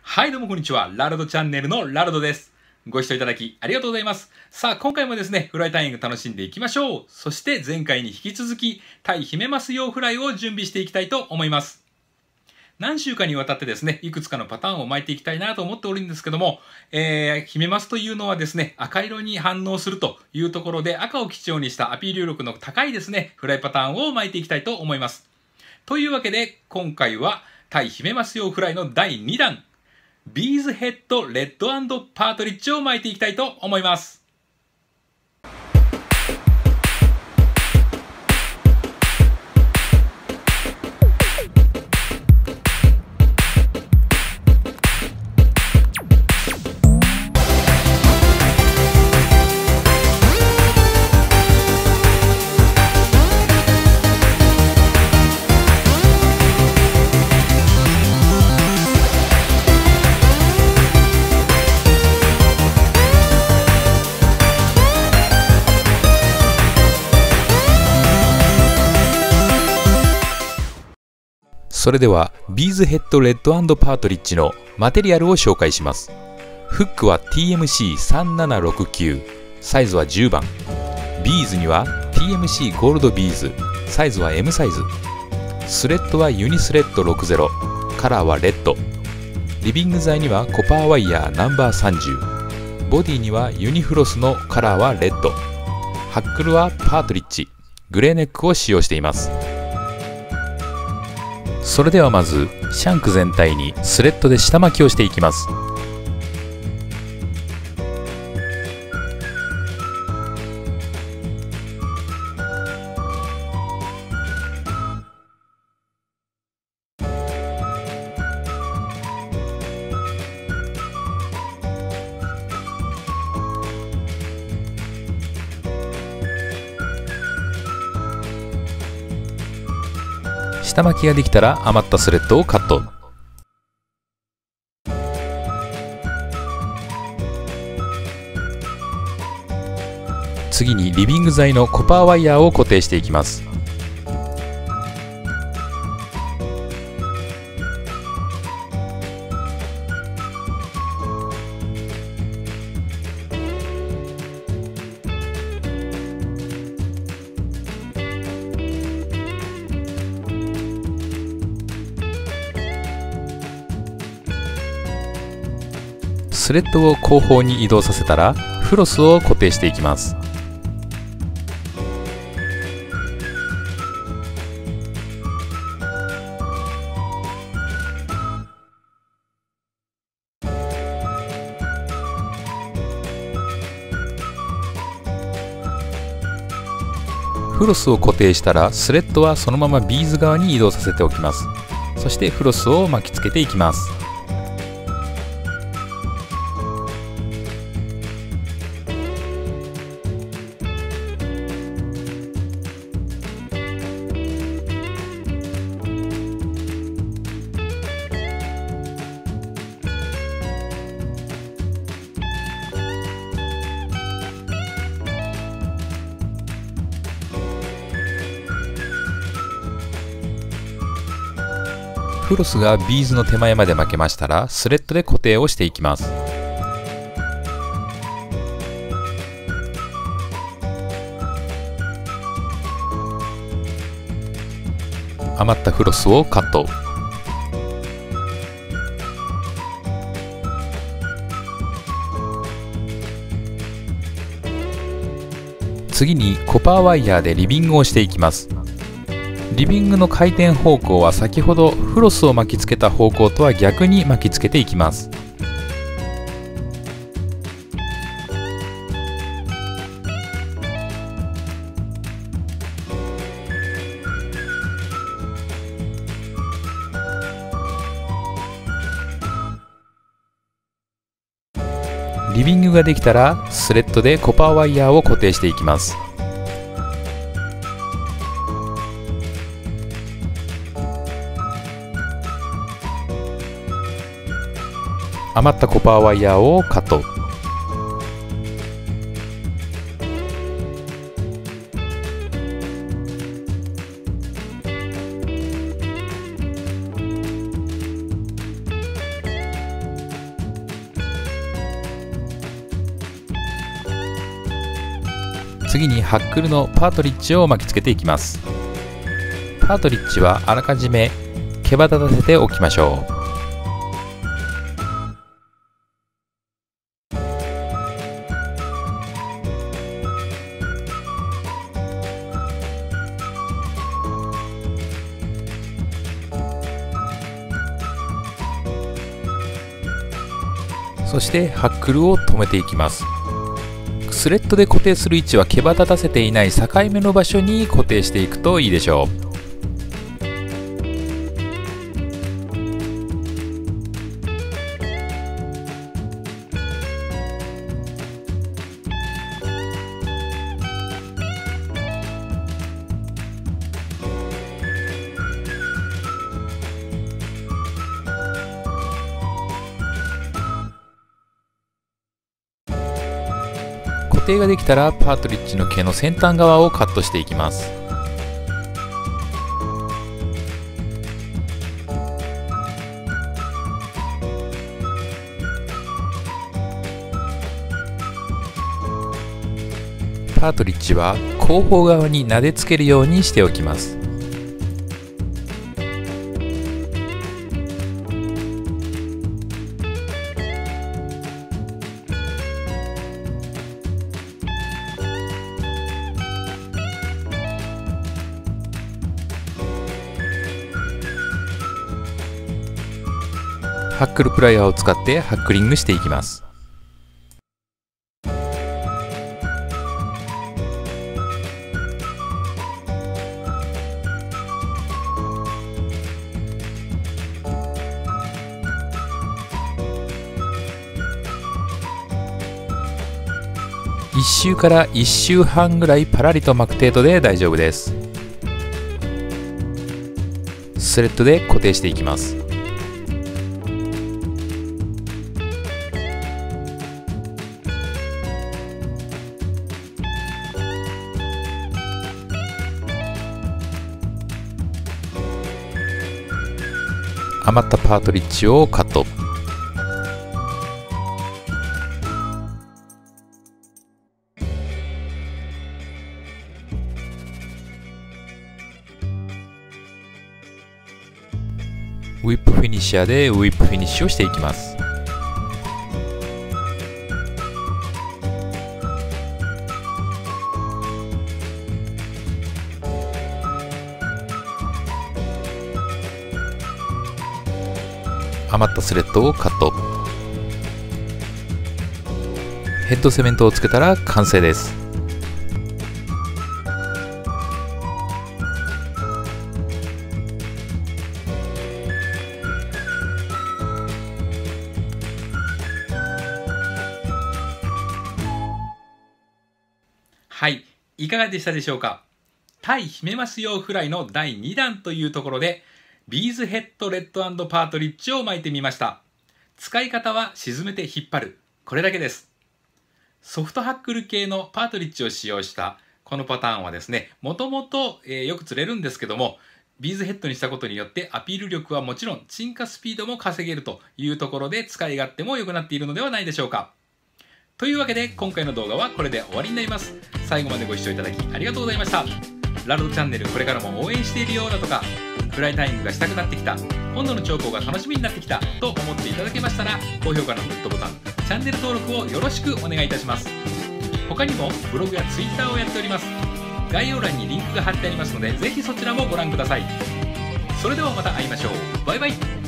はいどうもこんにちは。ラルドチャンネルのラルドです。ご視聴いただきありがとうございます。さあ今回もですね、フライタイミング楽しんでいきましょう。そして前回に引き続き、タイヒメマス用フライを準備していきたいと思います。何週かにわたってですね、いくつかのパターンを巻いていきたいなと思っておるんですけども、ヒメマスというのはですね、赤色に反応するというところで赤を基調にしたアピール力の高いですね、フライパターンを巻いていきたいと思います。というわけで、今回はタイヒメマス用フライの第2弾、ビーズヘッドレッド&パートリッジを巻いていきたいと思います。それではビーズヘッドレッド&パートリッジのマテリアルを紹介します。フックは TMC3769、サイズは10番。ビーズには TMC ゴールドビーズ、サイズは M サイズ。スレッドはユニスレッド60、カラーはレッド。リビング材にはコパーワイヤーナンバー30。ボディにはユニフロスのカラーはレッド。ハックルはパートリッジ、グレーネックを使用しています。それではまずシャンク全体にスレッドで下巻きをしていきます。下巻きができたら余ったスレッドをカット。次にリビング材のコパーワイヤーを固定していきます。スレッドを後方に移動させたらフロスを固定していきます。フロスを固定したらスレッドはそのままビーズ側に移動させておきます。そしてフロスを巻きつけていきます。フロスがビーズの手前まで巻けましたらスレッドで固定をしていきます。余ったフロスをカット。次にコパーワイヤーでリビングをしていきます。リビングの回転方向は先ほどフロスを巻きつけた方向とは逆に巻きつけていきます。リビングができたらスレッドでコパーワイヤーを固定していきます。余ったコパーワイヤーをカット。 次にハックルのパートリッジを巻きつけていきます。パートリッジはあらかじめ毛羽立たせておきましょう。そしてハックルを留めていきます。スレッドで固定する位置は毛羽立たせていない境目の場所に固定していくといいでしょう。固定ができたらパートリッジの毛の先端側をカットしていきます。パートリッジは後方側になでつけるようにしておきます。ハックルプライヤーを使ってハックリングしていきます。1周から1周半ぐらいパラリと巻く程度で大丈夫です。スレッドで固定していきます。余ったパートリッジをカット。ウィップフィニッシャーでウィップフィニッシュをしていきます。余ったスレッドをカット。ヘッドセメントをつけたら完成です。 はい、いかがでしたでしょうか。対ヒメマス用フライの第2弾というところで、ビーズヘッドレッド&パートリッジを巻いてみました。使い方は沈めて引っ張る。これだけです。ソフトハックル系のパートリッジを使用したこのパターンはですね、もともとよく釣れるんですけども、ビーズヘッドにしたことによってアピール力はもちろん沈下スピードも稼げるというところで使い勝手も良くなっているのではないでしょうか。というわけで今回の動画はこれで終わりになります。最後までご視聴いただきありがとうございました。ラルドチャンネルこれからも応援しているようだとか、フライタイムがしたくなってきた、今度の調校が楽しみになってきたと思っていただけましたら、高評価のグッドボタン、チャンネル登録をよろしくお願いいたします。他にもブログや Twitter をやっております。概要欄にリンクが貼ってありますので、ぜひそちらもご覧ください。それではまた会いましょう。バイバイ。